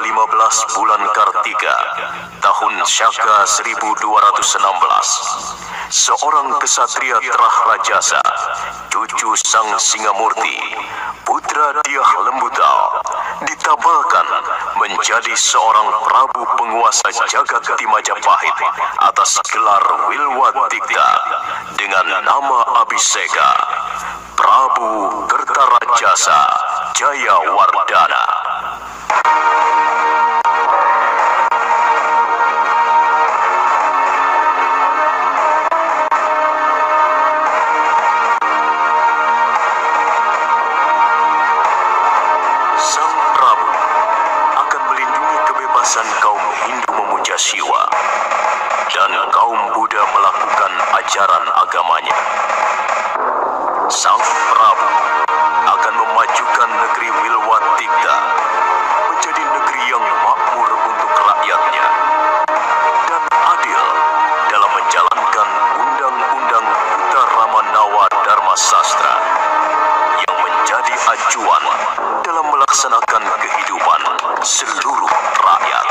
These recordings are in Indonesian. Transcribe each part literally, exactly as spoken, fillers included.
lima belas bulan Kartika, tahun Syaka seribu dua ratus enam belas, seorang kesatria terah rajasa, cucu Sang Singamurti, putra Diah Lembutau, ditabalkan menjadi seorang Prabu penguasa jagat di Majapahit atas gelar Wilwatikta dengan nama Abhiseka, Prabu Kertarajasa Jayawardana. Sang Prabu akan melindungi kebebasan kaum Hindu memuja Siwa dan kaum Buddha melakukan ajaran agamanya. Sang Prabu akan memajukan negeri Wilwatikta menjadi negeri yang makmur untuk rakyatnya dan adil dalam menjalankan undang-undang Uttaramanawa Dharma Sastra yang menjadi acuan dalam melaksanakan kehidupan seluruh rakyat.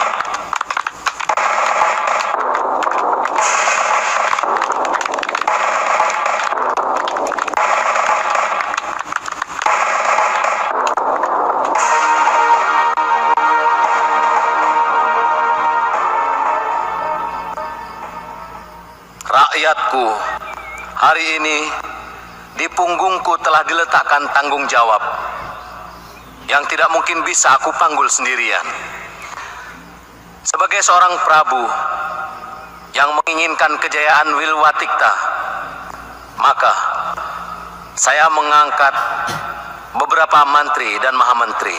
Rakyatku, hari ini di punggungku telah diletakkan tanggung jawab yang tidak mungkin bisa aku panggul sendirian. Sebagai seorang Prabu yang menginginkan kejayaan Wilwatikta, maka saya mengangkat beberapa mantri dan mahamentri.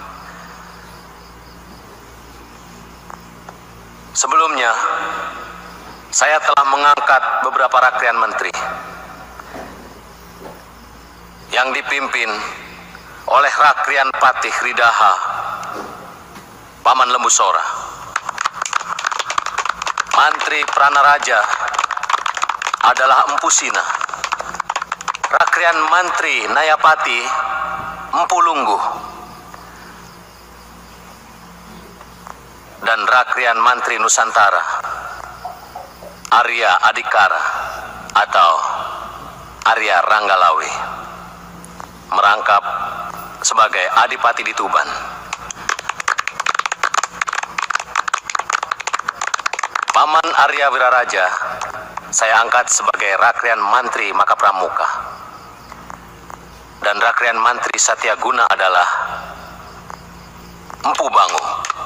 Sebelumnya, saya telah mengangkat beberapa rakrian menteri yang dipimpin oleh Rakrian Patih Ridaha, Paman Lembusora. Mantri Pranaraja adalah Empu Sina. Rakrian Mantri Nayapati Empu Lungguh. Dan Rakrian Mantri Nusantara Arya Adikara atau Arya Ranggalawi merangkap sebagai Adipati di Tuban. Paman Arya Wiraraja saya angkat sebagai Rakrian Mantri Makapramuka. Dan Rakrian Mantri Satyaguna adalah Empu Bangu.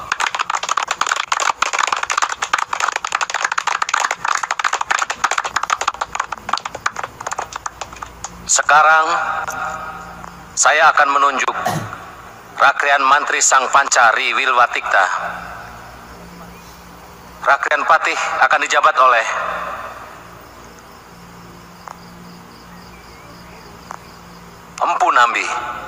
Sekarang saya akan menunjuk Rakrian Mantri Sang Pancari Wilwatikta. Rakrian Patih akan dijabat oleh Empu Nambi.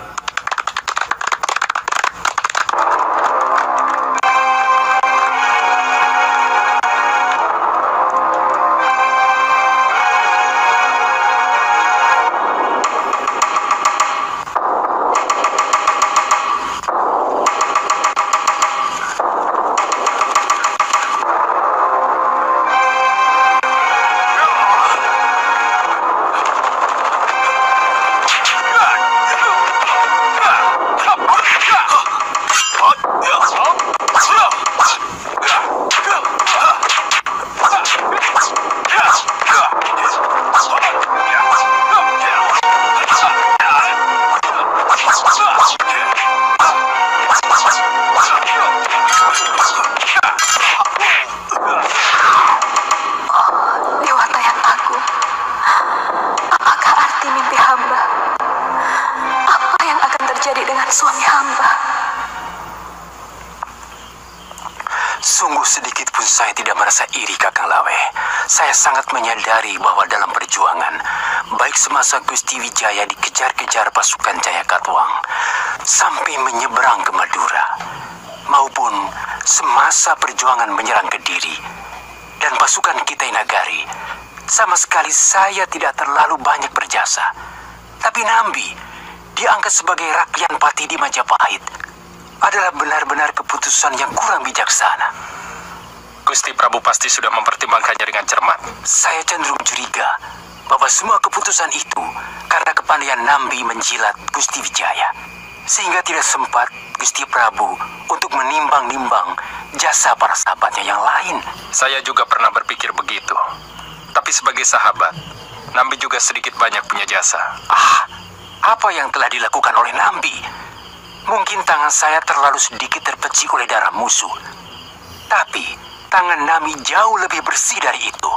Suami hamba. Sungguh sedikit pun saya tidak merasa iri, Kakang Lawe. Saya sangat menyadari bahwa dalam perjuangan, baik semasa Gusti Wijaya dikejar-kejar pasukan Jayakatwang sampai menyeberang ke Madura, maupun semasa perjuangan menyerang Kediri dan pasukan Kitai Nagari, sama sekali saya tidak terlalu banyak berjasa. Tapi Nambi diangkat sebagai Rakrian Patih di Majapahit. adalah benar-benar keputusan yang kurang bijaksana. Gusti Prabu pasti sudah mempertimbangkannya dengan cermat. Saya cenderung curiga bahwa semua keputusan itu karena kepandaian Nambi menjilat Gusti Wijaya, sehingga tidak sempat Gusti Prabu untuk menimbang-nimbang jasa para sahabatnya yang lain. Saya juga pernah berpikir begitu. Tapi sebagai sahabat, Nambi juga sedikit banyak punya jasa. Ah, apa yang telah dilakukan oleh Nambi? Mungkin tangan saya terlalu sedikit terpecik oleh darah musuh. Tapi tangan Nambi jauh lebih bersih dari itu.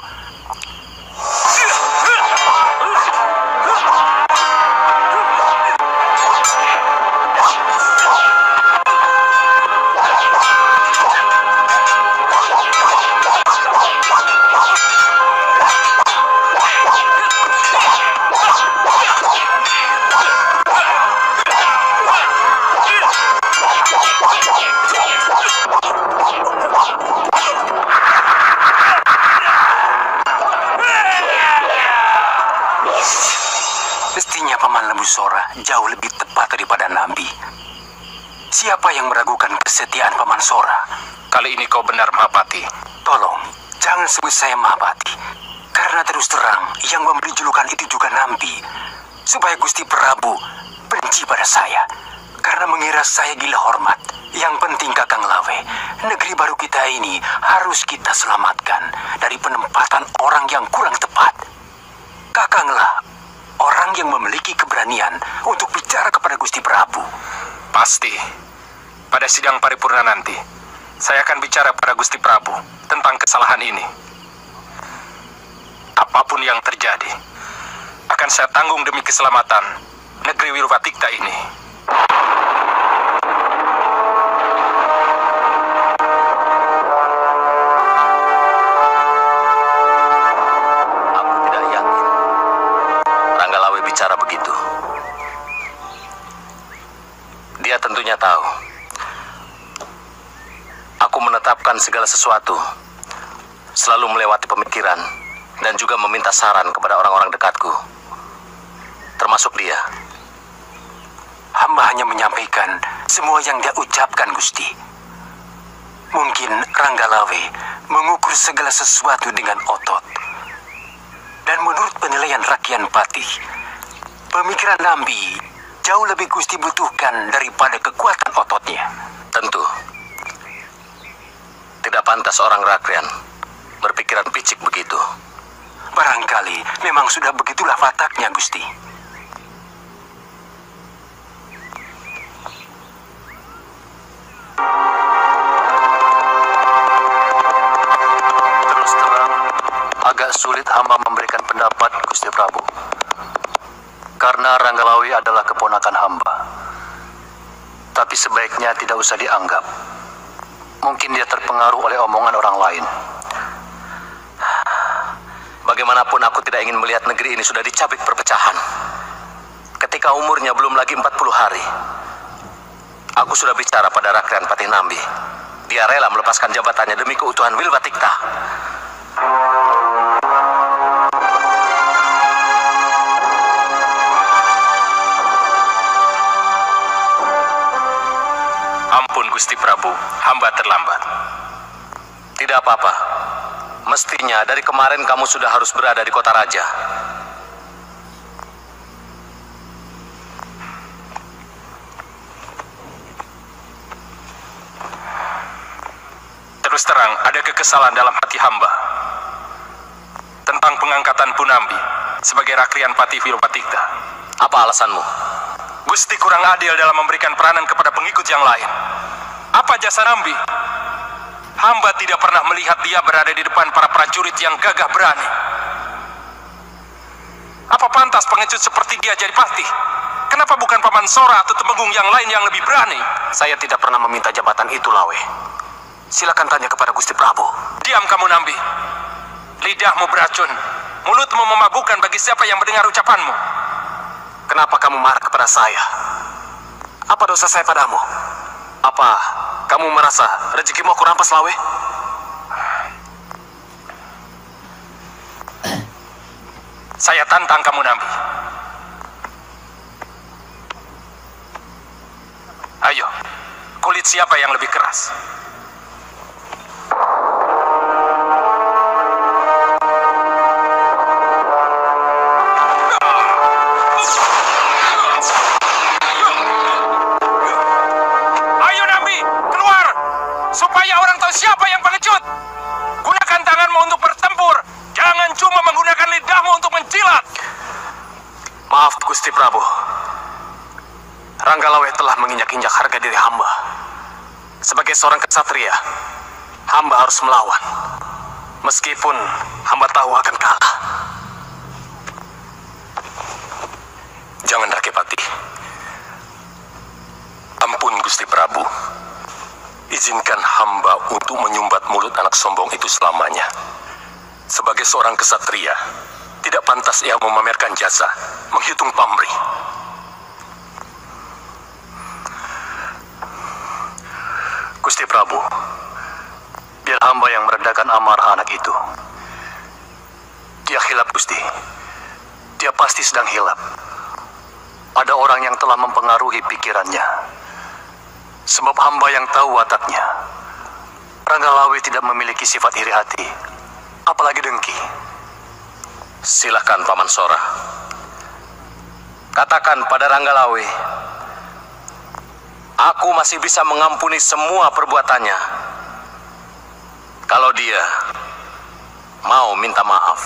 Mestinya Paman Lembu Sora jauh lebih tepat daripada Nambi. Siapa yang meragukan kesetiaan Paman Sora? Kali ini kau benar, Mahapati. Tolong, jangan sebut saya Mahapati. Karena terus terang, yang memberi julukan itu juga Nambi. Supaya Gusti Prabu benci pada saya. Karena mengira saya gila hormat. Yang penting Kakang Lawe, negeri baru kita ini harus kita selamatkan dari penempatan orang yang kurang tepat. Kakanglah orang yang memiliki keberanian untuk bicara kepada Gusti Prabu. Pasti. Pada sidang paripurna nanti, saya akan bicara pada Gusti Prabu tentang kesalahan ini. Apapun yang terjadi, akan saya tanggung demi keselamatan negeri Wirwatikta ini. Aku tidak yakin Ranggalawe bicara begitu. Dia tentunya tahu aku menetapkan segala sesuatu, selalu melewati pemikiran dan juga meminta saran kepada orang-orang dekatku, termasuk dia. Hamba hanya menyampaikan semua yang dia ucapkan, Gusti. Mungkin Ranggalawe mengukur segala sesuatu dengan otot. Dan menurut penilaian Rakyat Patih, pemikiran Nambi jauh lebih Gusti butuhkan daripada kekuatan ototnya. Tentu tidak pantas orang Rakrian berpikiran picik begitu. Barangkali memang sudah begitulah wataknya, Gusti. Terus terang, agak sulit hamba memberikan pendapat, Gusti Prabu. Karena Ranggalawe adalah keponakan hamba. Tapi sebaiknya tidak usah dianggap. Mungkin dia terpengaruh oleh omongan orang lain. Bagaimanapun aku tidak ingin melihat negeri ini sudah dicabik perpecahan. Ketika umurnya belum lagi empat puluh hari, aku sudah bicara pada Rakrian Patih Nambi. Dia rela melepaskan jabatannya demi keutuhan Wirwatikta. Ampun Gusti Prabu, hamba terlambat. Tidak apa-apa. Mestinya dari kemarin kamu sudah harus berada di kota raja. Terus terang, ada kekesalan dalam hati hamba tentang pengangkatan Punambi sebagai Rakrian Patih Wirwatikta. Apa alasanmu? Gusti kurang adil dalam memberikan peranan kepada pengikut yang lain. Apa jasa Nambi? Hamba tidak pernah melihat dia berada di depan para prajurit yang gagah berani. Apa pantas pengecut seperti dia jadi patih? Kenapa bukan Paman Sora atau Temenggung yang lain yang lebih berani? Saya tidak pernah meminta jabatan itu, Lawe. Silakan tanya kepada Gusti Prabu. Diam kamu, Nambi. Lidahmu beracun, mulutmu memabukkan bagi siapa yang mendengar ucapanmu. Kenapa kamu marah kepada saya? Apa dosa saya padamu? Apa kamu merasa rezekimu aku rampas, Lawe? Saya tantang kamu, Nambi. Ayo, kulihat kulit siapa yang lebih keras. Ayo Nambi, keluar! Supaya orang tahu siapa yang pengecut. Gunakan tanganmu untuk bertempur. Jangan cuma menggunakan lidahmu untuk mencilat. Maaf Gusti Prabu. Ranggalawe telah menginjak-injak harga diri hamba. Sebagai seorang kesatria, hamba harus melawan. Meskipun hamba tahu akan kalah. Jangan Rakepati. Ampun Gusti Prabu. Izinkan hamba untuk menyumbat mulut anak sombong itu selamanya. Sebagai seorang kesatria, tidak pantas ia memamerkan jasa, menghitung pamrih. Gusti Prabu, biar hamba yang meredakan amarah anak itu. Dia hilap, Gusti. Dia pasti sedang hilap. Ada orang yang telah mempengaruhi pikirannya. Sebab hamba yang tahu wataknya. Ranggalawe tidak memiliki sifat iri hati, apalagi dengki. Silakan Paman Sora. Katakan pada Ranggalawe, aku masih bisa mengampuni semua perbuatannya. Kalau dia mau minta maaf.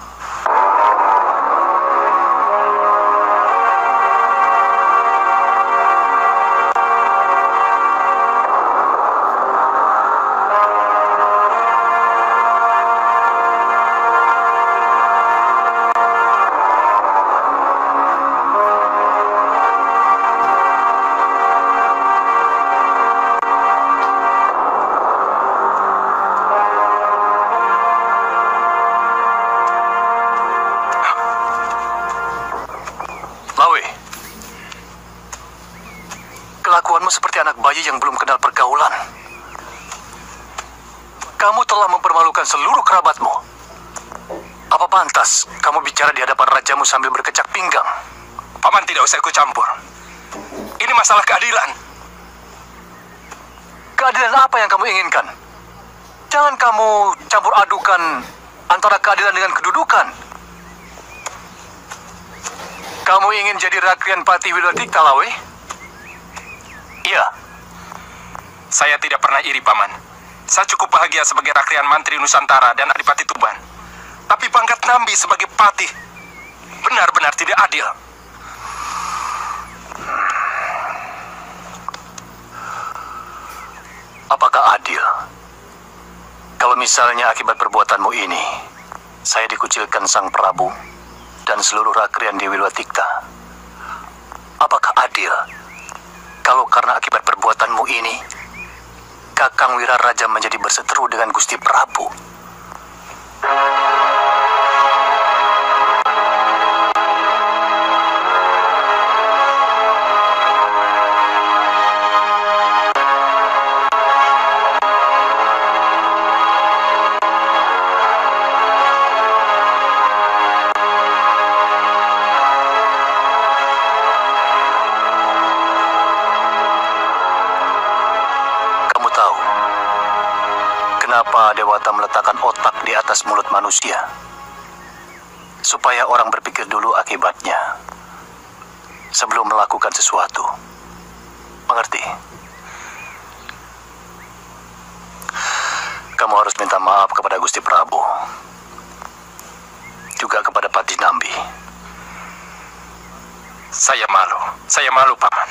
Kelakuanmu seperti anak bayi yang belum kenal pergaulan. Kamu telah mempermalukan seluruh kerabatmu. Apa pantas kamu bicara di hadapan rajamu sambil berkecak pinggang? Paman tidak usah ikut campur. Ini masalah keadilan. Keadilan apa yang kamu inginkan? Jangan kamu campur adukan antara keadilan dengan kedudukan. Kamu ingin jadi Rakrian Pati Wilwatikta, Lawe? Iya. Saya tidak pernah iri, Paman. Saya cukup bahagia sebagai Rakrian Mantri Nusantara dan Adipati Tuban. Tapi pangkat Nambi sebagai Patih benar-benar tidak adil. Apakah adil kalau misalnya akibat perbuatanmu ini saya dikucilkan Sang Prabu dan seluruh Rakrian di Wilwatikta? Apakah adil kalau karena akibat perbuatanmu ini Kakang Wiraraja menjadi berseteru dengan Gusti Prabu? Kenapa Dewata meletakkan otak di atas mulut manusia? Supaya orang berpikir dulu akibatnya sebelum melakukan sesuatu. Mengerti? Kamu harus minta maaf kepada Gusti Prabu. Juga kepada Patih Nambi. Saya malu. Saya malu, Paman.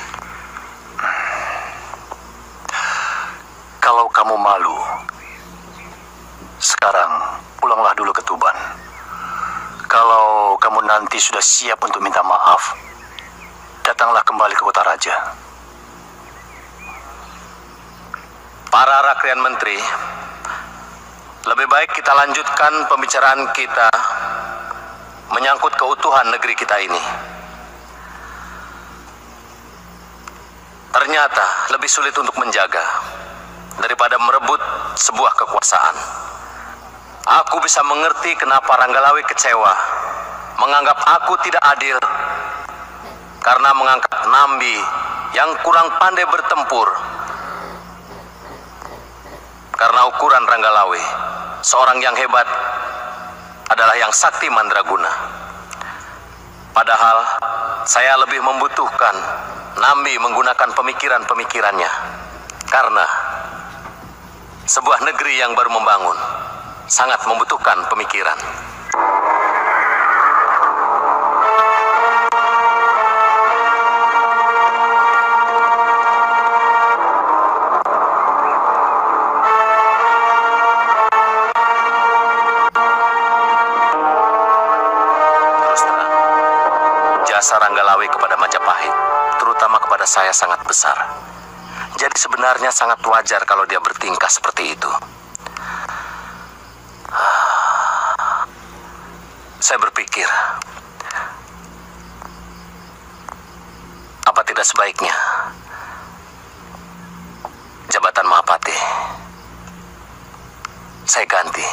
Kalau kamu malu, sekarang pulanglah dulu ke Tuban. Kalau kamu nanti sudah siap untuk minta maaf, datanglah kembali ke kota raja. Para Rakrian Menteri, lebih baik kita lanjutkan pembicaraan kita menyangkut keutuhan negeri kita ini. Ternyata lebih sulit untuk menjaga daripada merebut sebuah kekuasaan. Aku bisa mengerti kenapa Ranggalawe kecewa, menganggap aku tidak adil, karena mengangkat Nambi yang kurang pandai bertempur Ranggalawe, seorang yang hebat, adalah yang sakti mandraguna. Padahal saya lebih membutuhkan Nambi menggunakan pemikiran-pemikirannya. Karena sebuah negeri yang baru membangun sangat membutuhkan pemikiran. Jasa Ranggalawe kepada Majapahit, terutama kepada saya, sangat besar. Jadi sebenarnya sangat wajar kalau dia bertingkah seperti itu. Saya berpikir, apa tidak sebaiknya jabatan Mahapati saya ganti?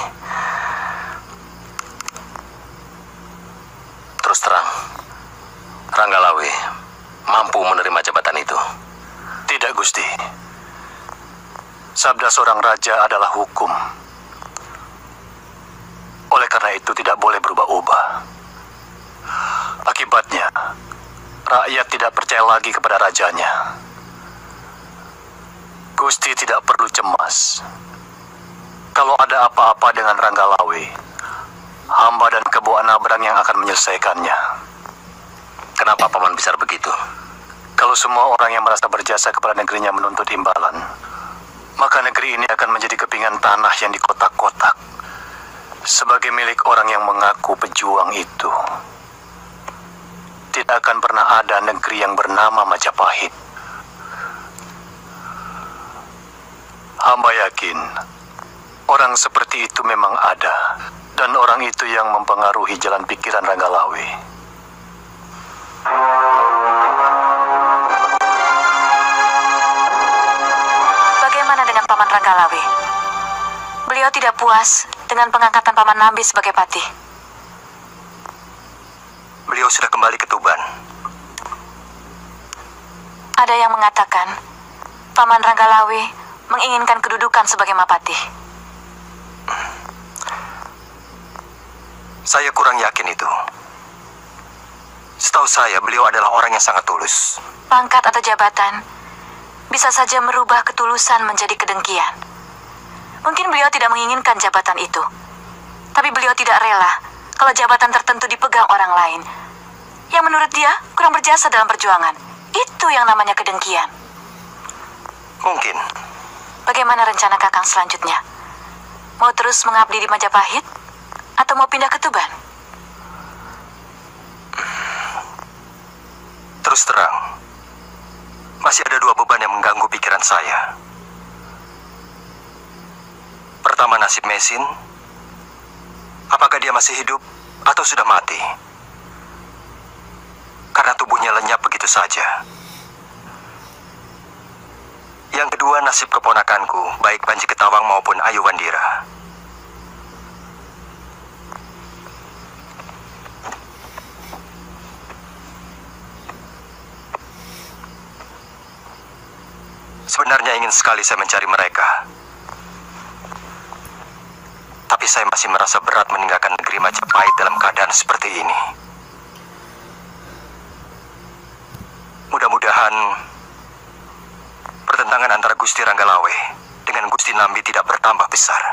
Terus terang, Ranggalawe mampu menerima jabatan itu. Tidak, Gusti. Sabda seorang raja adalah hukum. Oleh karena itu tidak boleh berubah-ubah. Akibatnya, rakyat tidak percaya lagi kepada rajanya. Gusti tidak perlu cemas. Kalau ada apa-apa dengan Ranggalawe, hamba dan Kebo Anabrang yang akan menyelesaikannya. Kenapa Paman Besar begitu? Kalau semua orang yang merasa berjasa kepada negerinya menuntut imbalan, maka negeri ini akan menjadi kepingan tanah yang dikotak-kotak sebagai milik orang yang mengaku pejuang itu. Tidak akan pernah ada negeri yang bernama Majapahit. Hamba yakin orang seperti itu memang ada, dan orang itu yang mempengaruhi jalan pikiran Ranggalawe. Bagaimana dengan Paman Ranggalawe? Beliau tidak puas dengan pengangkatan Paman Nambi sebagai patih. Beliau sudah kembali ke Tuban. Ada yang mengatakan Paman Ranggalawe menginginkan kedudukan sebagai Mahapati. Saya kurang yakin itu. Setahu saya, beliau adalah orang yang sangat tulus. Pangkat atau jabatan bisa saja merubah ketulusan menjadi kedengkian. Mungkin beliau tidak menginginkan jabatan itu, tapi beliau tidak rela kalau jabatan tertentu dipegang orang lain yang menurut dia kurang berjasa dalam perjuangan. Itu yang namanya kedengkian. Mungkin. Bagaimana rencana Kakang selanjutnya? Mau terus mengabdi di Majapahit atau mau pindah ke Tuban? Terus terang, masih ada dua beban yang mengganggu pikiran saya. Pertama, nasib Mesin. Apakah dia masih hidup atau sudah mati? Karena tubuhnya lenyap begitu saja. Yang kedua, nasib keponakanku, baik Panji Ketawang maupun Ayu Wandira. Sebenarnya ingin sekali saya mencari mereka. Tapi saya masih merasa berat meninggalkan negeri Majapahit dalam keadaan seperti ini. Mudah-mudahan pertentangan antara Gusti Ranggalawe dengan Gusti Nambi tidak bertambah besar.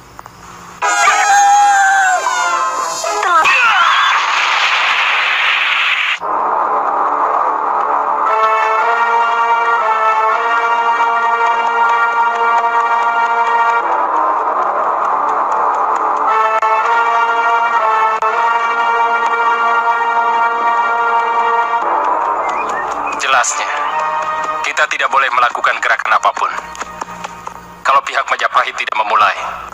Jelasnya, kita tidak boleh melakukan gerakan apapun kalau pihak Majapahit tidak memulai,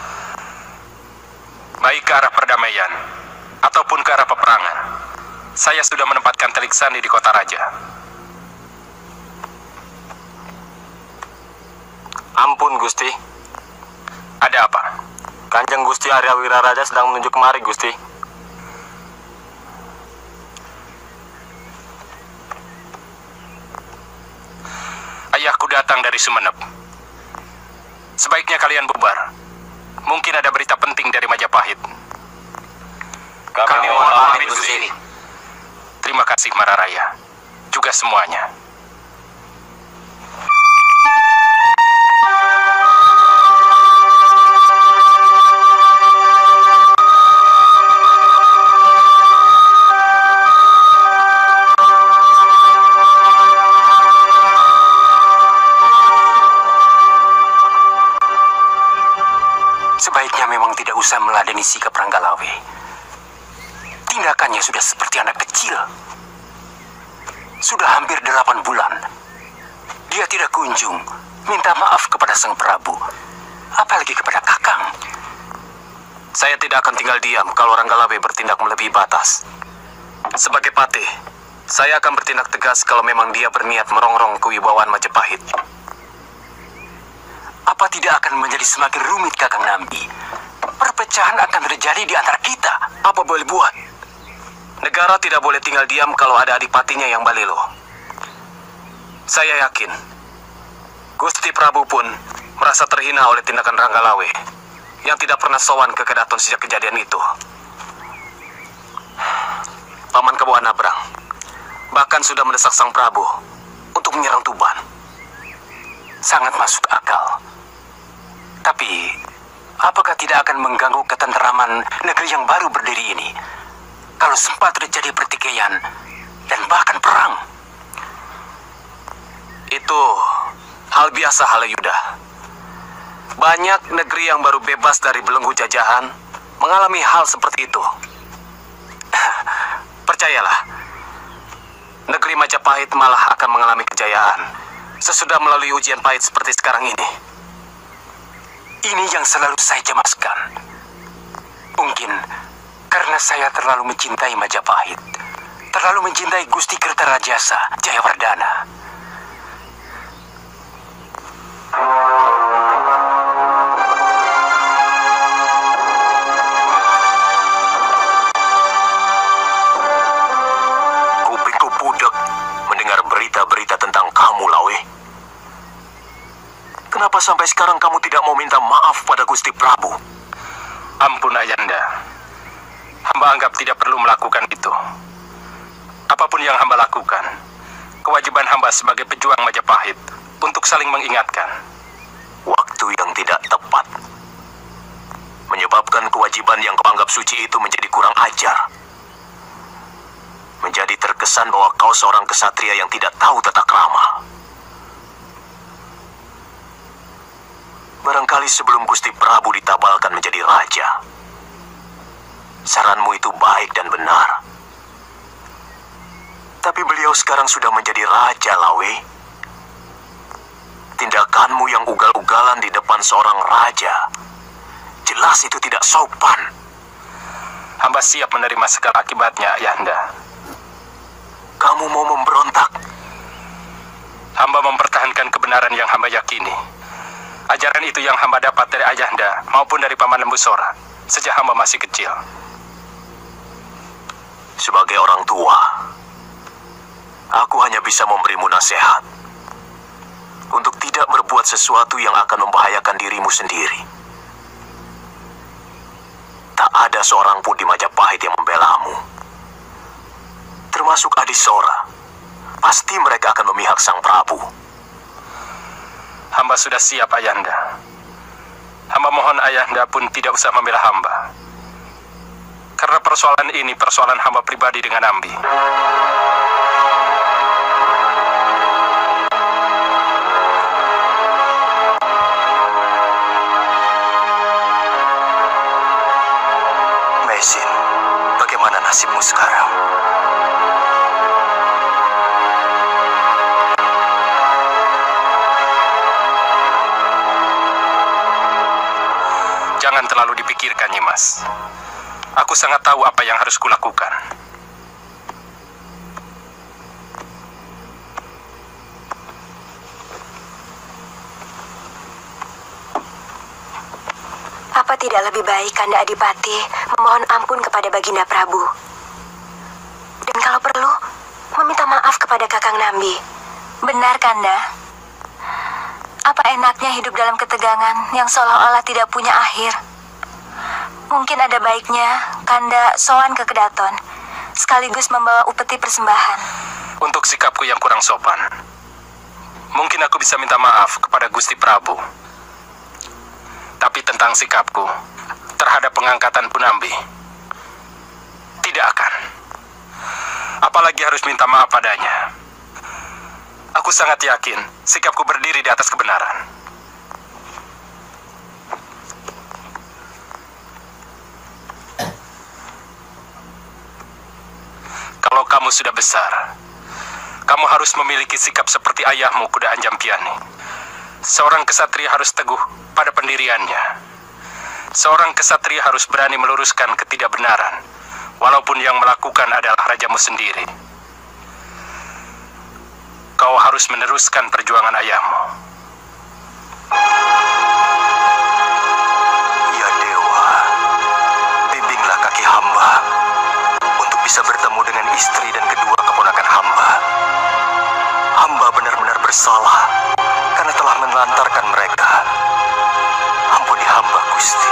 baik ke arah perdamaian ataupun ke arah peperangan. Saya sudah menempatkan telik sandi di kota raja. Ampun, Gusti. Ada apa? Kanjeng Gusti Arya Wiraraja sedang menuju kemari, Gusti. Ayahku datang dari Sumenep. Sebaiknya kalian bubar. Mungkin ada berita penting dari Majapahit. Kami, Kami mohon mohon pamit, pamit, Gusti. Gusti. Terima kasih Mararaya, juga semuanya. Sebaiknya memang tidak usah meladeni sikap Ranggalawe. Tindakannya sudah seperti anak kecil. Sudah hampir delapan bulan. Dia tidak kunjung minta maaf kepada Sang Prabu. Apalagi kepada Kakang. Saya tidak akan tinggal diam kalau Ranggalawe bertindak melebihi batas. Sebagai patih, saya akan bertindak tegas kalau memang dia berniat merongrong kewibawaan Majapahit. Apa tidak akan menjadi semakin rumit, Kakang Nambi? Perpecahan akan terjadi di antara kita. Apa boleh buat? Negara tidak boleh tinggal diam kalau ada adipatinya yang balelo. Saya yakin, Gusti Prabu pun merasa terhina oleh tindakan Ranggalawe yang tidak pernah sowan ke Kedaton sejak kejadian itu. Paman Kebo Anabrang bahkan sudah mendesak Sang Prabu untuk menyerang Tuban. Sangat masuk akal. Tapi, apakah tidak akan mengganggu ketenteraman negeri yang baru berdiri ini? Kalau sempat terjadi pertikaian dan bahkan perang. Itu hal biasa, Halayuda. Banyak negeri yang baru bebas dari belenggu jajahan mengalami hal seperti itu. Percayalah, negeri Majapahit malah akan mengalami kejayaan sesudah melalui ujian pahit seperti sekarang ini. Ini yang selalu saya cemaskan. Mungkin karena saya terlalu mencintai Majapahit, terlalu mencintai Gusti Kertarajasa Jayawardana. Kupingku budak mendengar berita-berita tentang kamu, Lawe. Kenapa sampai sekarang kamu tidak mau minta maaf pada Gusti Prabu? Ampun Ayanda, hamba anggap tidak perlu melakukan itu. Apapun yang hamba lakukan, kewajiban hamba sebagai pejuang Majapahit untuk saling mengingatkan. Waktu yang tidak tepat menyebabkan kewajiban yang kau anggap suci itu menjadi kurang ajar. Menjadi terkesan bahwa kau seorang kesatria yang tidak tahu tata krama. Barangkali sebelum Gusti Prabu ditabalkan menjadi raja, saranmu itu baik dan benar. Tapi beliau sekarang sudah menjadi raja, Lawe. Tindakanmu yang ugal-ugalan di depan seorang raja, jelas itu tidak sopan. Hamba siap menerima segala akibatnya, Ayanda. Kamu mau memberontak? Hamba mempertahankan kebenaran yang hamba yakini. Ajaran itu yang hamba dapat dari Ayanda maupun dari Paman Lembusora sejak hamba masih kecil. Sebagai orang tua, aku hanya bisa memberimu nasihat untuk tidak berbuat sesuatu yang akan membahayakan dirimu sendiri. Tak ada seorang pun di Majapahit yang membelamu, termasuk Adisora. Pasti mereka akan memihak Sang Prabu. Hamba sudah siap, Ayanda. Hamba mohon Ayanda pun tidak usah membela hamba. Karena persoalan ini persoalan hamba pribadi dengan Ambi. Mesin, bagaimana nasibmu sekarang? Jangan terlalu dipikirkan, Nyimas. Aku sangat tahu apa yang harus kulakukan. Apa tidak lebih baik Kanda Adipati memohon ampun kepada Baginda Prabu? Dan kalau perlu, meminta maaf kepada Kakang Nambi. Benar, Kanda. Apa enaknya hidup dalam ketegangan yang seolah-olah tidak punya akhir? Mungkin ada baiknya Kanda sowan ke Kedaton, sekaligus membawa upeti persembahan. Untuk sikapku yang kurang sopan, mungkin aku bisa minta maaf kepada Gusti Prabu. Tapi tentang sikapku terhadap pengangkatan Punambi, tidak akan. Apalagi harus minta maaf padanya. Aku sangat yakin sikapku berdiri di atas kebenaran. Kalau kamu sudah besar, kamu harus memiliki sikap seperti ayahmu Kuda Anjampiani. Seorang kesatria harus teguh pada pendiriannya. Seorang kesatria harus berani meluruskan ketidakbenaran, walaupun yang melakukan adalah rajamu sendiri. Kau harus meneruskan perjuangan ayahmu. Ya Dewa, bimbinglah kaki hamba untuk bisa bertemu dengan istri dan kedua keponakan hamba. Hamba benar-benar bersalah karena telah menelantarkan mereka. Ampuni hamba, Gusti.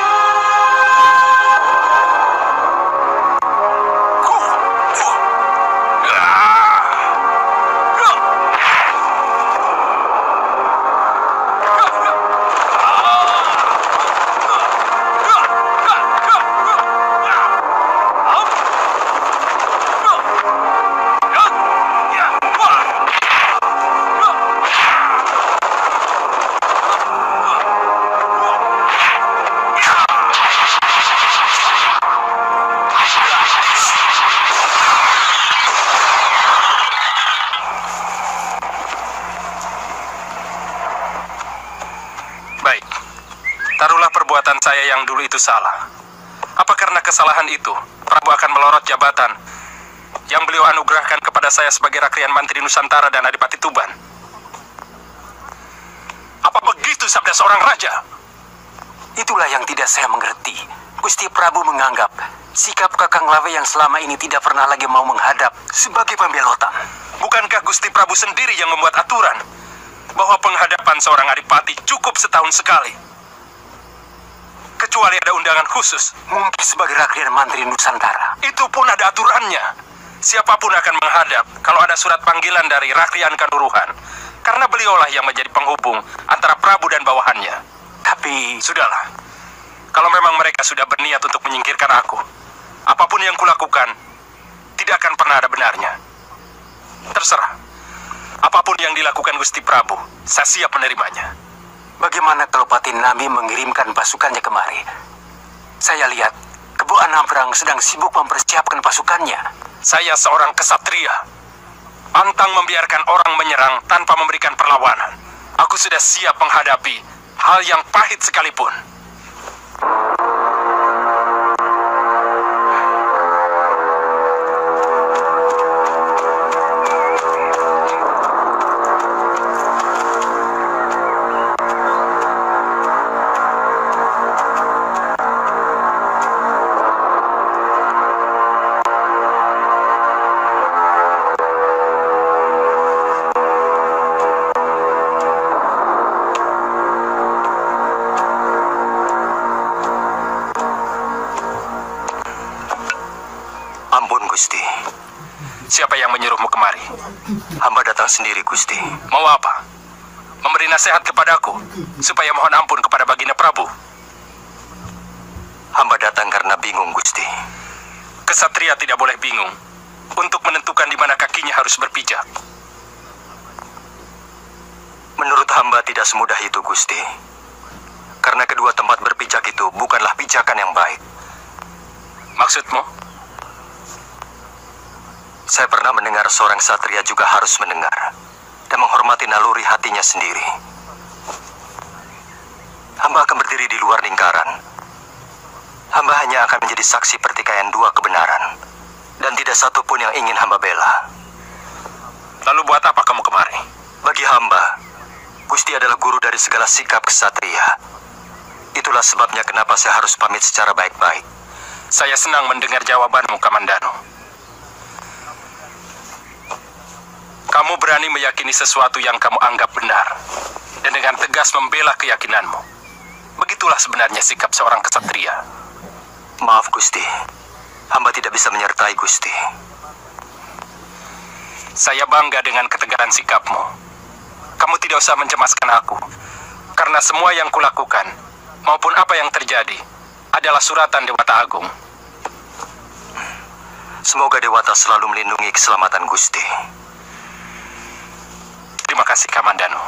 Saya yang dulu itu salah. Apa karena kesalahan itu Prabu akan melorot jabatan yang beliau anugerahkan kepada saya sebagai Rakrian Mantri Nusantara dan Adipati Tuban? Apa begitu sabda seorang raja? Itulah yang tidak saya mengerti. Gusti Prabu menganggap sikap Kakang Lawe yang selama ini tidak pernah lagi mau menghadap sebagai pembelotan. Bukankah Gusti Prabu sendiri yang membuat aturan bahwa penghadapan seorang adipati cukup setahun sekali? Kecuali ada undangan khusus. Mungkin sebagai Rakrian Mantri Nusantara. Itu pun ada aturannya. Siapapun akan menghadap kalau ada surat panggilan dari Rakrian Kanduruhan. Karena beliaulah yang menjadi penghubung antara Prabu dan bawahannya. Tapi... Sudahlah. Kalau memang mereka sudah berniat untuk menyingkirkan aku, apapun yang kulakukan tidak akan pernah ada benarnya. Terserah. Apapun yang dilakukan Gusti Prabu, saya siap menerimanya. Bagaimana kalau Patinami mengirimkan pasukannya kemari? Saya lihat Kebo Anamprang sedang sibuk mempersiapkan pasukannya. Saya seorang kesatria. Pantang membiarkan orang menyerang tanpa memberikan perlawanan. Aku sudah siap menghadapi hal yang pahit sekalipun. Siapa yang menyuruhmu kemari? Hamba datang sendiri, Gusti. Mau apa? Memberi nasihat kepadaku, supaya mohon ampun kepada Baginda Prabu. Hamba datang karena bingung, Gusti. Kesatria tidak boleh bingung untuk menentukan di mana kakinya harus berpijak. Menurut hamba tidak semudah itu, Gusti. Karena kedua tempat berpijak itu bukanlah pijakan yang baik. Maksudmu? Saya pernah mendengar seorang satria juga harus mendengar dan menghormati naluri hatinya sendiri. Hamba akan berdiri di luar lingkaran. Hamba hanya akan menjadi saksi pertikaian dua kebenaran. Dan tidak satu pun yang ingin hamba bela. Lalu buat apa kamu kemari? Bagi hamba, Gusti adalah guru dari segala sikap kesatria. Itulah sebabnya kenapa saya harus pamit secara baik-baik. Saya senang mendengar jawabanmu, Kamandano. Kamu berani meyakini sesuatu yang kamu anggap benar, dan dengan tegas membela keyakinanmu. Begitulah sebenarnya sikap seorang kesatria. Maaf Gusti, hamba tidak bisa menyertai Gusti. Saya bangga dengan ketegaran sikapmu. Kamu tidak usah mencemaskan aku, karena semua yang kulakukan, maupun apa yang terjadi, adalah suratan Dewata Agung. Semoga Dewata selalu melindungi keselamatan Gusti. Terima kasih, Kamandanu.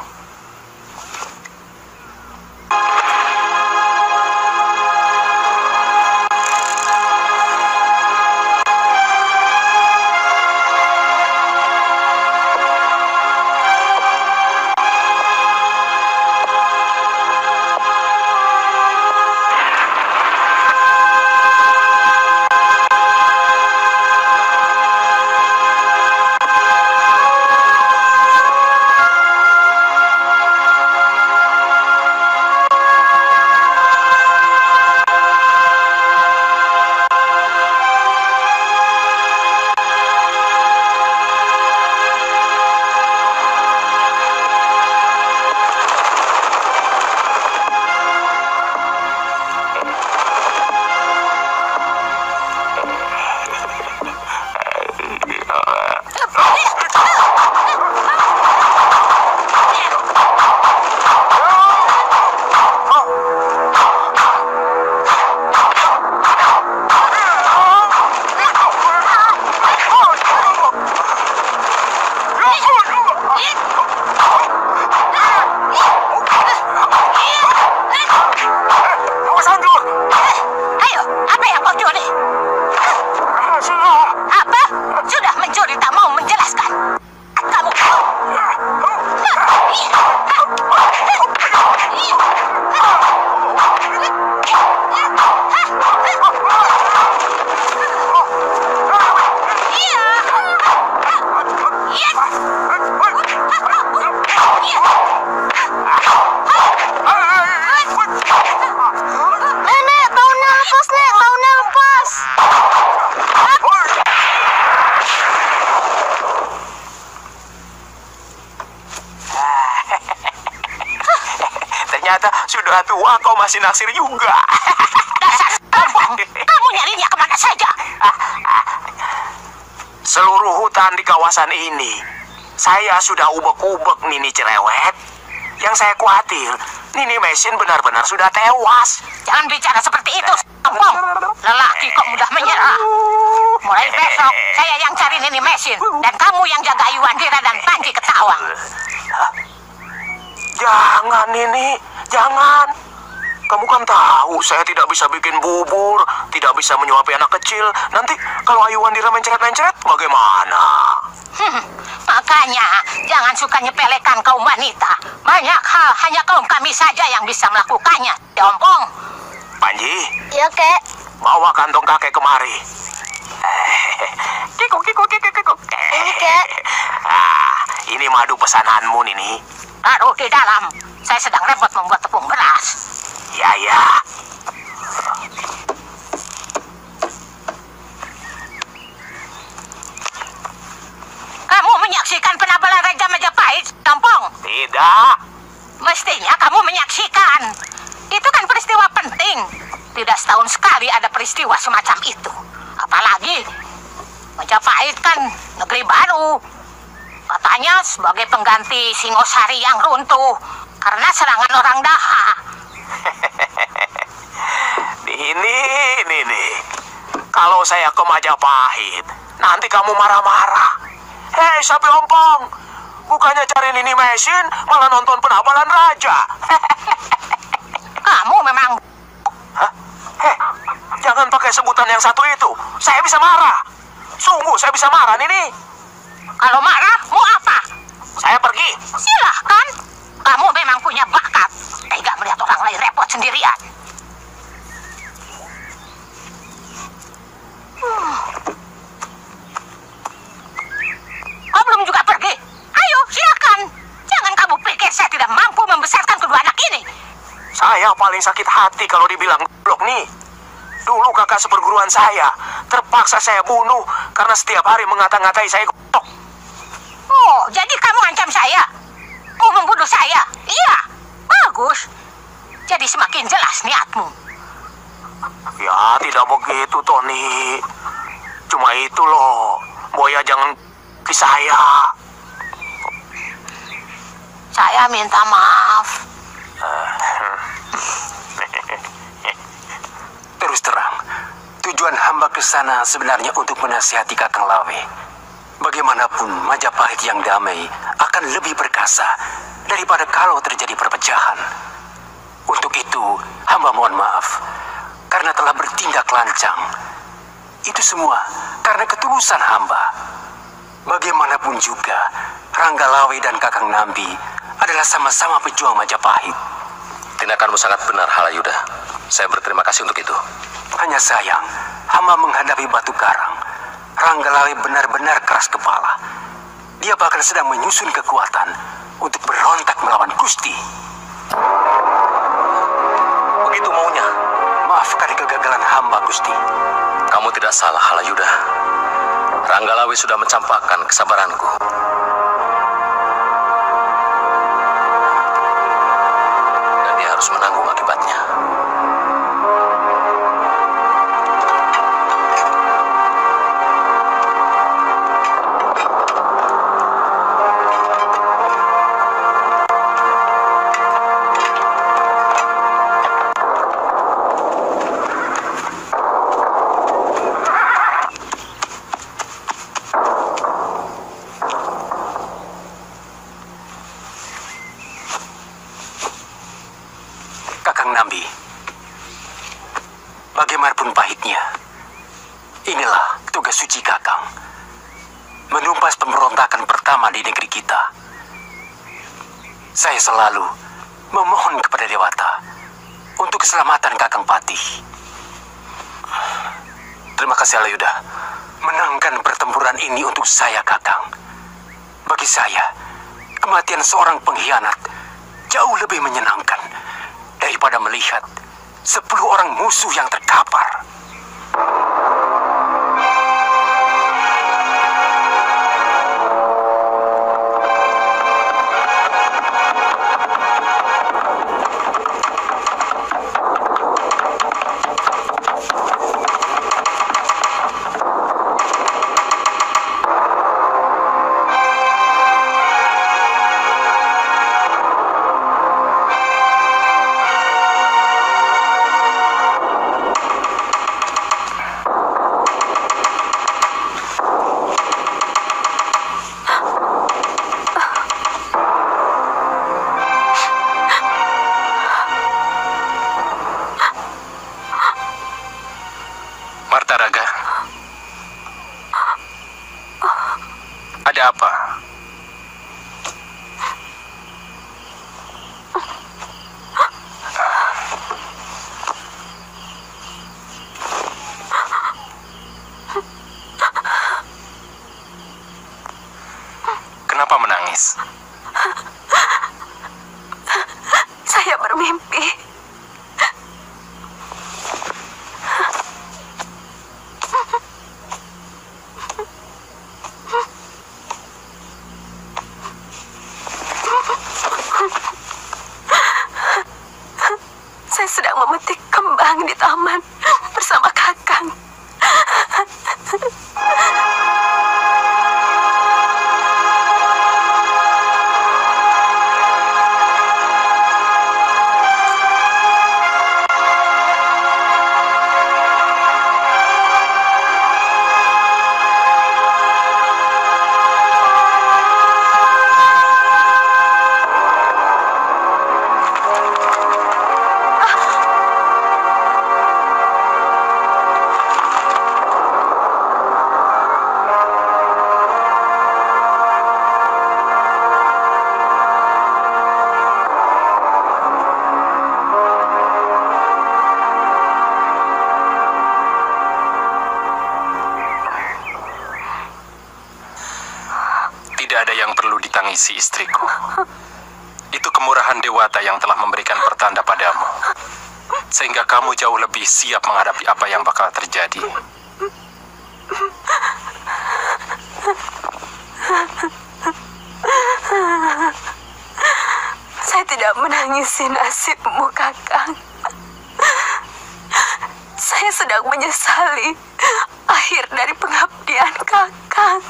Ternyata sudah tua kau masih naksir juga. Dasar sombong, kamu nyarinya kemana saja? Seluruh hutan di kawasan ini, saya sudah ubek-ubek Nini Cerewet. Yang saya khawatir, Nini Mesin benar-benar sudah tewas. Jangan bicara seperti itu, sombong. Lelaki kok mudah menyerah. Mulai besok, saya yang cari Nini Mesin, dan kamu yang jaga Ayuandira dan Panji Ketawang. Jangan, Nini, jangan. Kamu kan tahu saya tidak bisa bikin bubur, tidak bisa menyuapi anak kecil. Nanti kalau Ayuandira mencret-mencret, bagaimana? Hmm, makanya jangan suka nyepelekan kaum wanita. Banyak hal hanya kaum kami saja yang bisa melakukannya, Ompong. Panji, Ya, Kek. bawa kantong kakek kemari. Kikuk, kikuk, kikuk, kikuk. Ini, Kek. Ah, ini madu pesananmu, Nini. Taruh di dalam. Saya sedang repot membuat tepung beras. Ya, ya. Kamu menyaksikan penabalan Raja Majapahit, Ompong? Tidak. Mestinya kamu menyaksikan. Itu kan peristiwa penting. Tidak setahun sekali ada peristiwa semacam itu. Apalagi Majapahit kan negeri baru. Katanya sebagai pengganti Singosari yang runtuh karena serangan orang Daha. Ini, Nini. Kalau saya ke Majapahit, nanti kamu marah-marah. Hei, Sapi Ompong. Bukannya cari Nini Mesin, malah nonton penabalan raja. Kamu memang... Hah? Hei, jangan pakai sebutan yang satu itu. Saya bisa marah. Sungguh saya bisa marah, Nini. Kalau marah, mau apa? Saya pergi. Silahkan. Kamu memang punya bakat. Tega melihat orang lain repot sendirian. Hmm. Kau belum juga pergi? Ayo, silakan. Jangan kamu pikir saya tidak mampu membesarkan kedua anak ini. Saya paling sakit hati kalau dibilang goblok nih. Dulu kakak seperguruan saya terpaksa saya bunuh karena setiap hari mengata-ngatai saya goblok. Oh, jadi kamu ancam saya? Mau membunuh saya? Iya, bagus. Jadi semakin jelas niatmu. Ya, tidak begitu, Tony. Cuma itu loh, Boya jangan ke saya. Saya minta maaf. Terus terang, tujuan hamba ke sana sebenarnya untuk menasihati Kakang Lawe. Bagaimanapun Majapahit yang damai akan lebih perkasa daripada kalau terjadi perpecahan. Untuk itu, hamba mohon maaf karena telah bertindak lancang. Itu semua karena ketulusan hamba. Bagaimanapun juga, Rangga Lawe dan Kakang Nambi adalah sama-sama pejuang Majapahit. Tindakanmu sangat benar, Halayuda. Saya berterima kasih untuk itu. Hanya sayang, hamba menghadapi Batu Karang. Rangga Lawe benar-benar keras kepala. Dia bahkan sedang menyusun kekuatan untuk berontak melawan Gusti. Begitu maunya. Maafkan kegagalan hamba, Gusti. Kamu tidak salah, Halayuda. Rangga Lawe sudah mencampakkan kesabaranku. Dan dia harus menanggung akibatnya. Kakang Nambi, bagaimanapun pahitnya, inilah tugas suci Kakang. Menumpas pemberontakan pertama di negeri kita. Saya selalu memohon kepada Dewata untuk keselamatan Kakang Patih. Terima kasih, Halayuda. Menangkan pertempuran ini untuk saya, Kakang. Bagi saya, kematian seorang pengkhianat jauh lebih menyenangkan daripada melihat sepuluh orang musuh yang terkapar. Martaraga, ada apa? Kenapa menangis? Saya bermimpi. Saya sedang memetik kembang di taman bersama Kakang. Tidak ada yang perlu ditangisi, istriku. Itu kemurahan Dewata yang telah memberikan pertanda padamu. Sehingga kamu jauh lebih siap menghadapi apa yang bakal terjadi. Saya tidak menangisi nasibmu, Kakang. Saya sedang menyesali akhir dari pengabdian Kakang.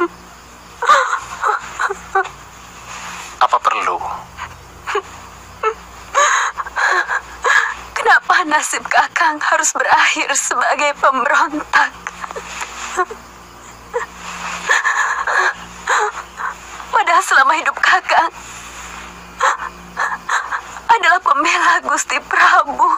Apa perlu? Kenapa nasib Kakang harus berakhir sebagai pemberontak? Padahal selama hidup Kakang adalah pembela Gusti Prabu.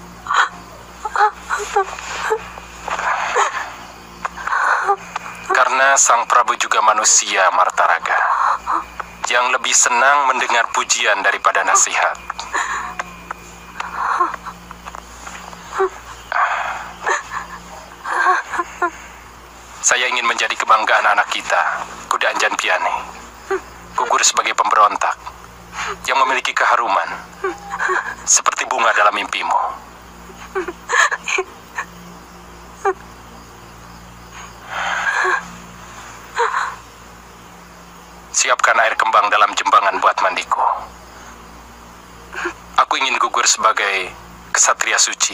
Karena Sang Prabu juga manusia, Martaraga, yang lebih senang mendengar pujian daripada nasihat. Saya ingin menjadi kebanggaan anak kita, Kuda Anjan Piani. Gugur sebagai pemberontak yang memiliki keharuman seperti bunga dalam mimpimu. Siapkan air kembang dalam jembangan buat mandiku. Aku ingin gugur sebagai kesatria suci.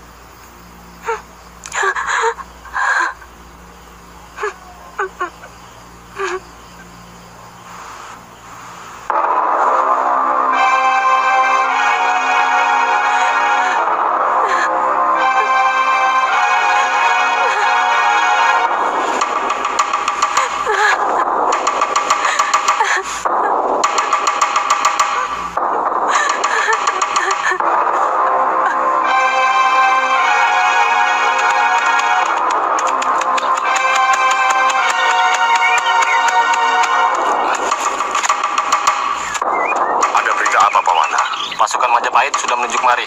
Pasukan Majapahit sudah menuju kemari.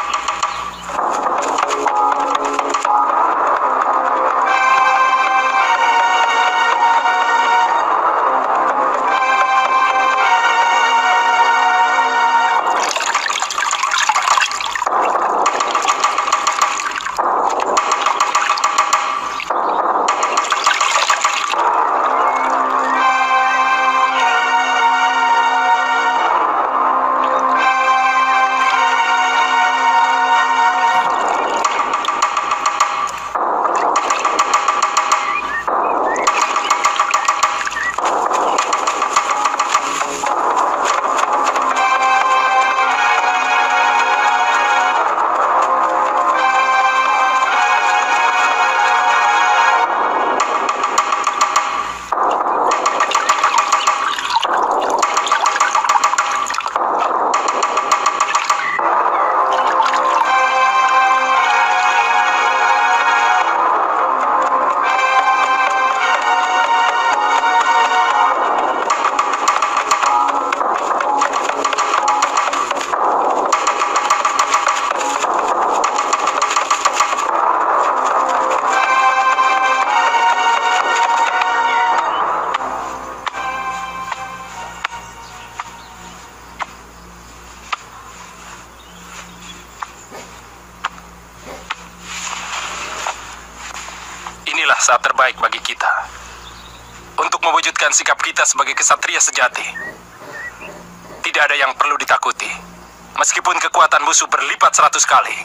Inilah saat terbaik bagi kita untuk mewujudkan sikap kita sebagai kesatria sejati. Tidak ada yang perlu ditakuti, meskipun kekuatan musuh berlipat seratus kali.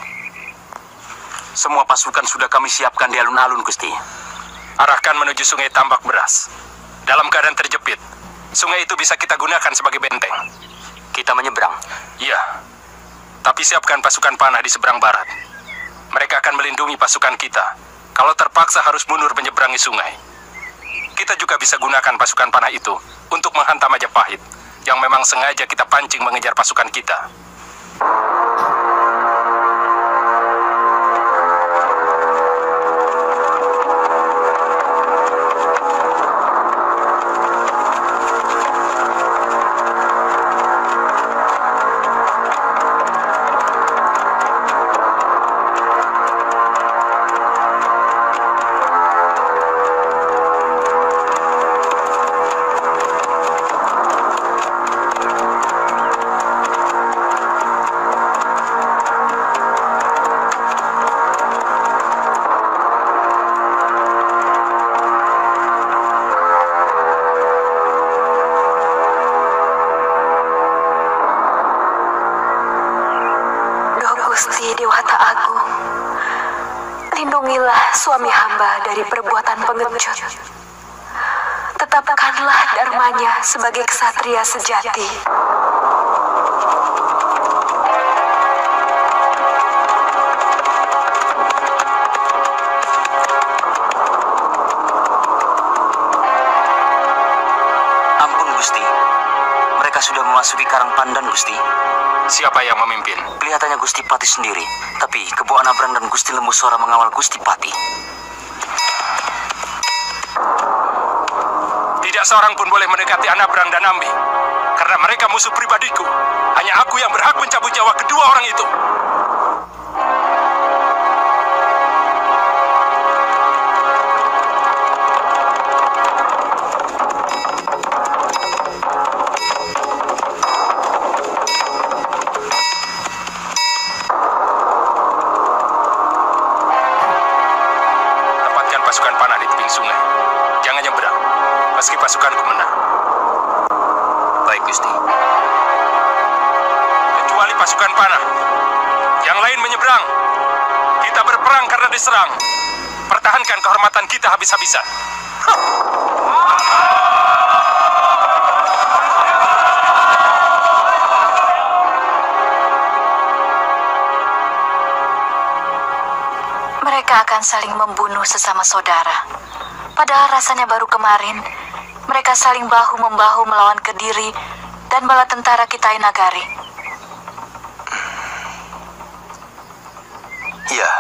Semua pasukan sudah kami siapkan di alun-alun, Gusti. Arahkan menuju sungai Tambak Beras. Dalam keadaan terjepit, sungai itu bisa kita gunakan sebagai benteng. Kita menyeberang. Iya, tapi siapkan pasukan panah di seberang barat. Mereka akan melindungi pasukan kita kalau terpaksa harus mundur menyeberangi sungai. Kita juga bisa gunakan pasukan panah itu untuk menghantam Majapahit yang memang sengaja kita pancing mengejar pasukan kita. Gusti Dewata Agung, Lindungilah suami hamba dari perbuatan pengecut. Tetapkanlah dharmanya sebagai ksatria sejati. Ampun, Gusti. Mereka sudah memasuki Karang Pandan, Gusti. Siapa yang memimpin? Kelihatannya Gusti Pati sendiri, tapi Kebo Anabrang dan Gusti Lembu Sora mengawal Gusti Pati. Tidak seorang pun boleh mendekati Anabrang dan Ambi, karena mereka musuh pribadiku. Hanya aku yang berhak mencabut nyawa kedua orang itu. Tempatkan pasukan panah di tebing sungai. Jangan nyebrang, meski pasukanku menang. Baik, Gusti. Kecuali pasukan panah. Yang lain menyeberang. Kita berperang karena diserang. Pertahankan kehormatan kita habis-habisan. Mereka akan saling membunuh sesama saudara. Padahal rasanya baru kemarin, mereka saling bahu-membahu melawan Kediri dan bala tentara Kitai Nagari. Iya.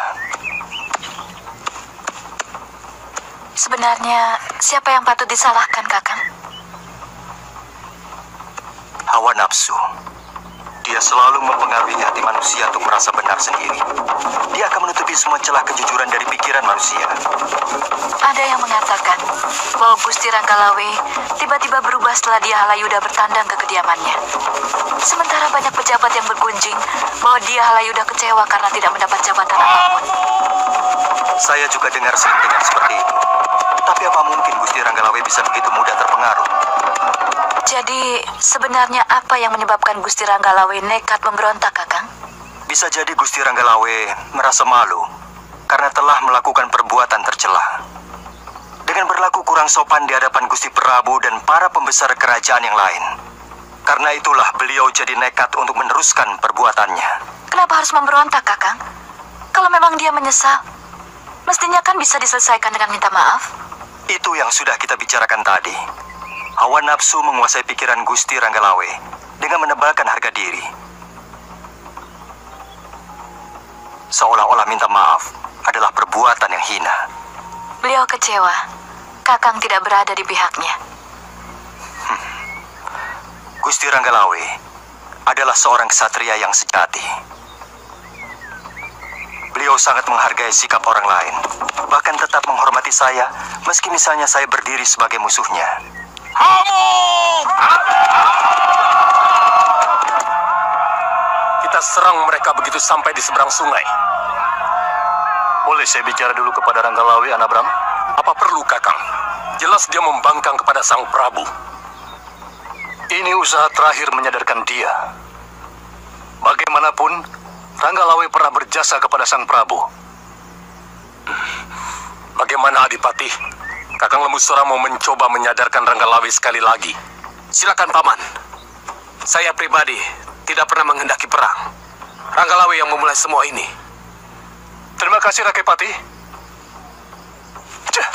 Sebenarnya, siapa yang patut disalahkan, Kakang? Hawa nafsu. Dia selalu mempengaruhi hati manusia untuk merasa benar sendiri. Dia akan menutupi semua celah kejujuran dari pikiran manusia. Ada yang mengatakan bahwa Gusti Ranggalawe tiba-tiba berubah setelah dia Halayuda bertandang ke kediamannya. Sementara banyak pejabat yang bergunjing bahwa dia Halayuda kecewa karena tidak mendapat jabatan apapun. Saya juga dengar sering dengar seperti itu. Tapi apa mungkin Gusti Ranggalawe bisa begitu mudah terpengaruh? Jadi, sebenarnya apa yang menyebabkan Gusti Ranggalawe nekat memberontak, Kakang? Bisa jadi Gusti Ranggalawe merasa malu karena telah melakukan perbuatan tercela. Dengan berlaku kurang sopan di hadapan Gusti Prabu dan para pembesar kerajaan yang lain. Karena itulah beliau jadi nekat untuk meneruskan perbuatannya. Kenapa harus memberontak, Kakang? Kalau memang dia menyesal, mestinya kan bisa diselesaikan dengan minta maaf. Itu yang sudah kita bicarakan tadi. Hawa nafsu menguasai pikiran Gusti Ranggalawe dengan menebalkan harga diri. Seolah-olah minta maaf adalah perbuatan yang hina. Beliau kecewa. Kakang tidak berada di pihaknya. Hmm. Gusti Ranggalawe adalah seorang ksatria yang sejati. Beliau sangat menghargai sikap orang lain, bahkan tetap menghormati saya, meski misalnya saya berdiri sebagai musuhnya. Kita serang mereka begitu sampai di seberang sungai. Boleh saya bicara dulu kepada Ranggalawe, Anabram? Apa perlu, Kakang? Jelas dia membangkang kepada Sang Prabu. Ini usaha terakhir menyadarkan dia. Bagaimanapun, Ranggalawe pernah berjasa kepada Sang Prabu. Bagaimana, Adipati? Kakang Lembu Sora mau mencoba menyadarkan Ranggalawe sekali lagi. Silakan, Paman. Saya pribadi tidak pernah menghendaki perang. Ranggalawe yang memulai semua ini. Terima kasih, Rakepati. Cih.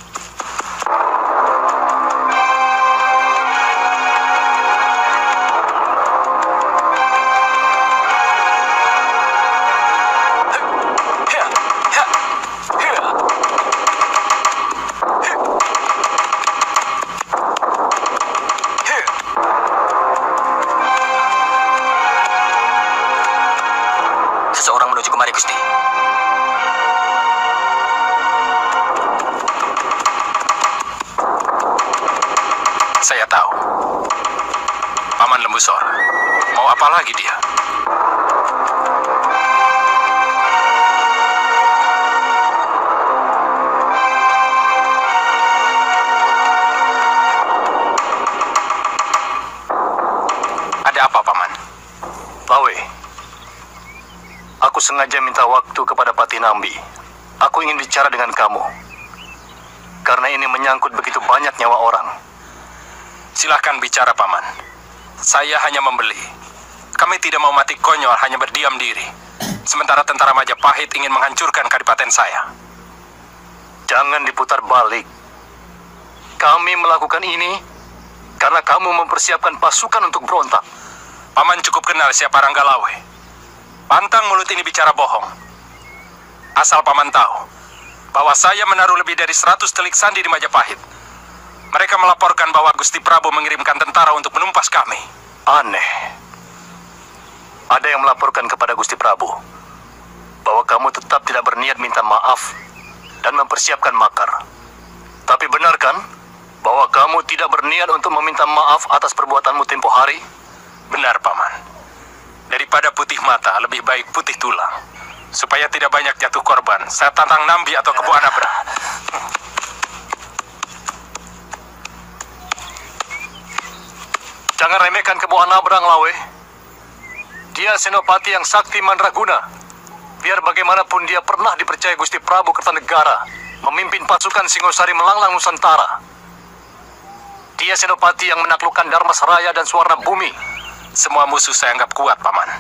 Seseorang menuju kemari, Gusti. Saya tahu. Paman Lembu Sora. Mau apa lagi dia? Ada apa, Paman? Lawe, aku sengaja minta waktu kepada Pati Nambi Aku ingin bicara dengan kamu. Karena ini menyangkut begitu banyak nyawa orang. Silahkan bicara, Paman. Saya hanya membeli. Kami tidak mau mati konyol hanya berdiam diri. Sementara tentara Majapahit ingin menghancurkan kadipaten saya. Jangan diputar balik. Kami melakukan ini karena kamu mempersiapkan pasukan untuk berontak. Paman cukup kenal siapa Ranggalawe. Pantang mulut ini bicara bohong. Asal Paman tahu bahwa saya menaruh lebih dari seratus telik sandi di Majapahit. Mereka melaporkan bahwa Gusti Prabu mengirimkan tentara untuk menumpas kami. Aneh. Ada yang melaporkan kepada Gusti Prabu bahwa kamu tetap tidak berniat minta maaf dan mempersiapkan makar. Tapi benar kan bahwa kamu tidak berniat untuk meminta maaf atas perbuatanmu tempo hari? Benar, Paman. Daripada putih mata, lebih baik putih tulang. Supaya tidak banyak jatuh korban, saya tantang Nambi atau Kebu Anabra. Jangan remehkan Kebu Anabra, Nglawe. Dia senopati yang sakti mandraguna. Biar bagaimanapun dia pernah dipercaya Gusti Prabu Kertanegara memimpin pasukan Singosari melanglang Nusantara. Dia senopati yang menaklukkan Dharmasaraya dan Suwarna Bumi. Semua musuh saya anggap kuat, Paman.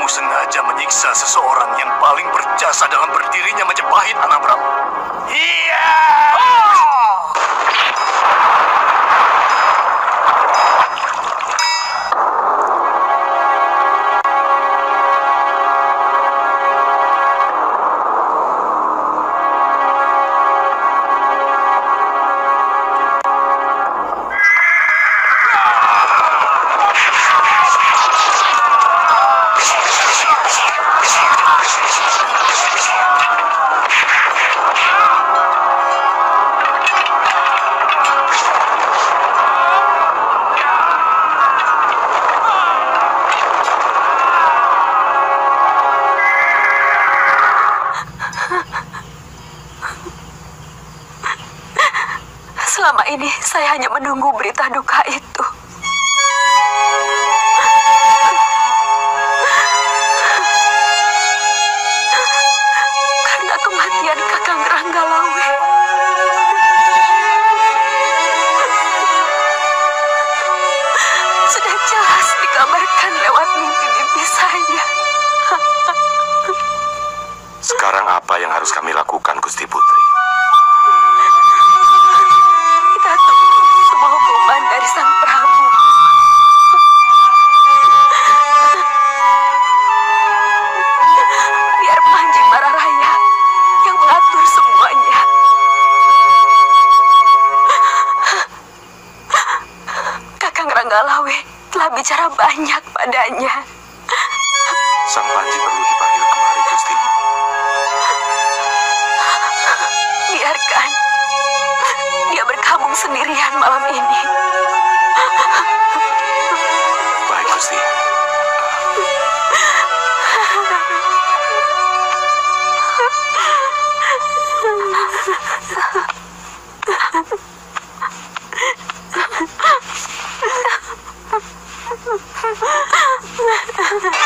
sengaja menyiksa seseorang yang paling berjasa dalam berdirinya Majapahit, anak Prabu. Iya! Selama ini saya hanya menunggu berita duka itu. Karena kematian Kakang Ranggalawe. Sudah jelas dikabarkan lewat mimpi-mimpi saya. Sekarang apa yang harus kami lakukan, Gusti Putri? Kita tunggu semua hukuman dari Sang Prabu. Biar Panji Mararaya yang mengatur semuanya. Kakang Ranggalawe telah bicara banyak padanya. Sang Panji perlu dipanggil kemari, Gusti. Biarkan dia berkabung sendirian malam ini. Baik, Gusti. Ha ha ha.